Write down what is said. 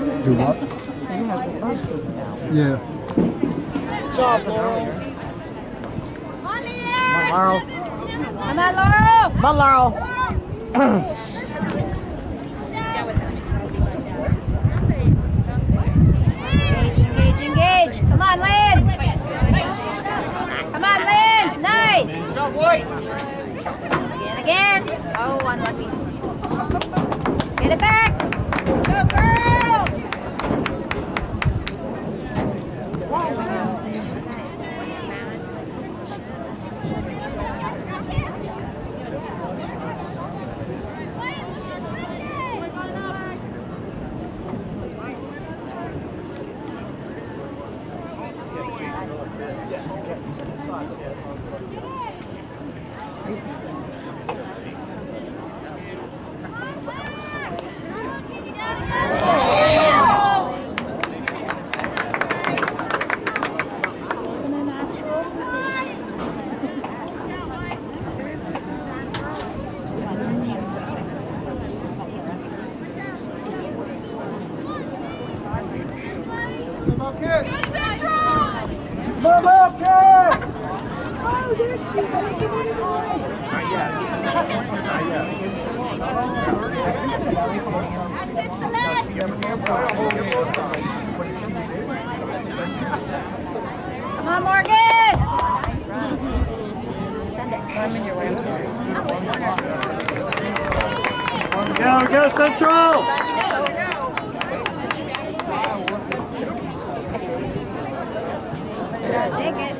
Do what? He has a bug taken out. Yeah. Good job, Laurel. Come on, Laurel. Come on, Laurel. Come on, Laurel. Engage, engage. Come on, Lance. Come on, Lance. Nice. Good job, White. Again. Oh, unlucky. Get it back. Go, girl. Come on, Morgan! Send it. I'm in your way, I'm sorry. Go, Central! Take it.